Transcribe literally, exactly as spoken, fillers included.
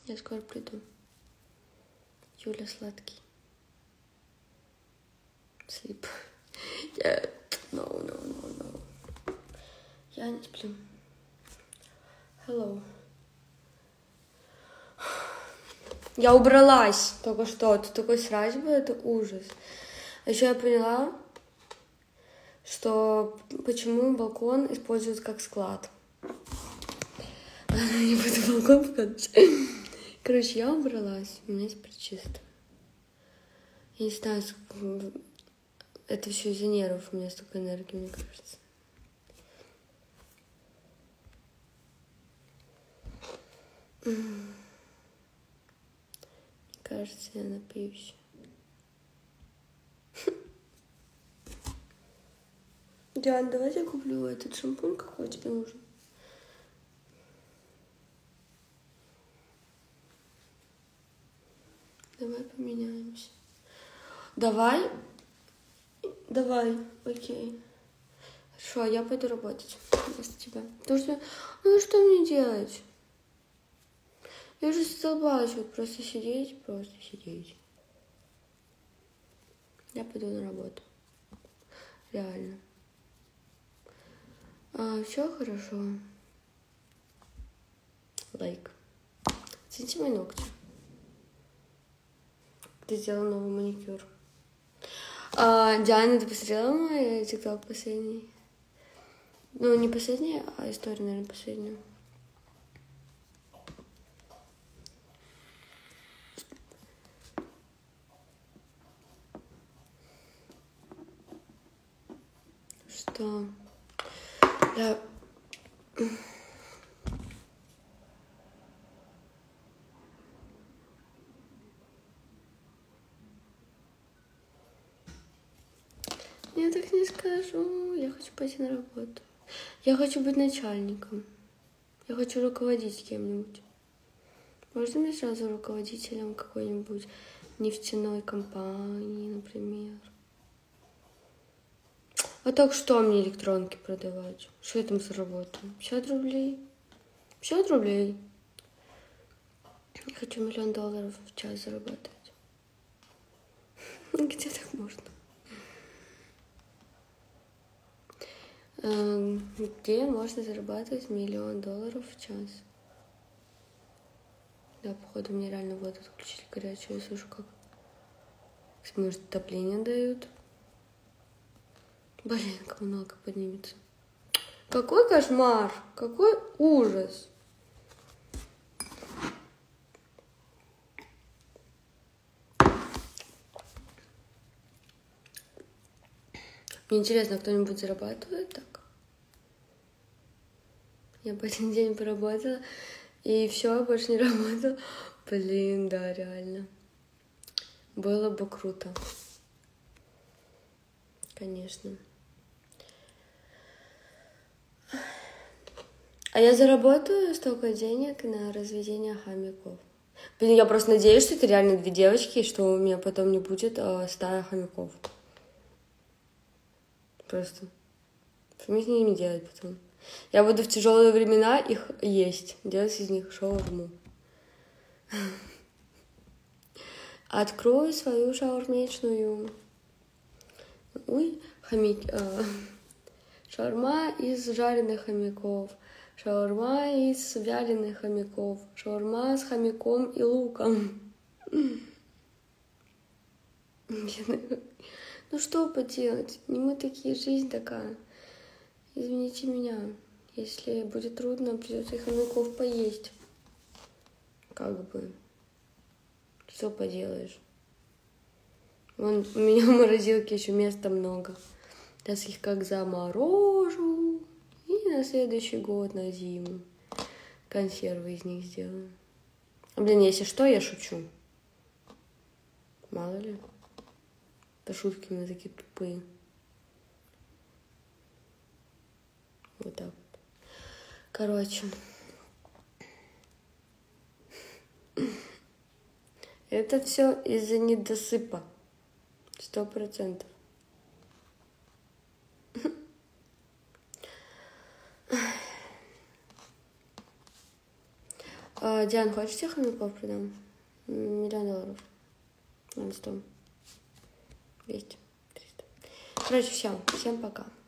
Я скоро приду. Юля сладкий. Sleep. Yeah. No, no, no, no. Я не сплю. Hello. Я убралась только что. Тут такой срач был, это ужас. А еще я поняла, что почему балкон используют как склад. Не буду балкон показывать. Короче, я убралась. У меня теперь чисто. Я не знаю, это все из-за нервов. У меня столько энергии, мне кажется. Мне кажется, я напьюсь. Диан, давай я куплю этот шампунь, какой тебе нужен. Давай поменяемся. Давай. Давай, окей. Хорошо, я пойду работать вместо тебя. Потому что, ну что мне делать? Я уже задолбалась вот просто сидеть, просто сидеть. Я пойду на работу. Реально. А, все хорошо. Лайк. Цените мои ногти. Ты сделала новый маникюр. А, Диана, ты посмотрела мой тикток последний? Ну, не последний, а историю, наверное, последнюю. Что? Я... Я так не скажу. Я хочу пойти на работу. Я хочу быть начальником. Я хочу руководить кем-нибудь. Можно мне сразу руководителем какой-нибудь нефтяной компании, например? А так что мне электронки продавать? Что я там заработаю? пятьдесят рублей? пятьдесят рублей. Я хочу миллион долларов в час зарабатывать. Где так можно? Где можно зарабатывать миллион долларов в час? Да, походу, мне реально воду отключили горячую. Я слышу, как... Может, отопление дают? Блин, как много поднимется. Какой кошмар! Какой ужас! Мне интересно, кто-нибудь зарабатывает так? Я по один день поработала, и все, больше не работала. Блин, да, реально. Было бы круто. Конечно. А я заработаю столько денег на разведение хомяков. Блин, я просто надеюсь, что это реально две девочки, и что у меня потом не будет э, стая хомяков. Просто. Что мне с ними делать потом? Я буду в тяжелые времена их есть, делать из них шаурму. Открою свою шаурмечную. Ой, хомяки. Э, шаурма из жареных хомяков. Шаурма из вяленых хомяков. Шаурма с хомяком и луком. Ну что поделать? Не мы такие, жизнь такая. Извините меня, если будет трудно, придется и хомяков поесть. Как бы. Что поделаешь? Вон, у меня в морозилке еще места много. Сейчас их как заморожу. И на следующий год, на зиму, консервы из них сделаю. А, блин, если что, я шучу. Мало ли. Это шутки у меня такие тупые. Вот так вот. Короче. Это все из-за недосыпа. Сто процентов. Диан, хочешь всех хомяков продам? Миллион долларов. Ладно, сто. двести. триста. Короче, все. Всем пока.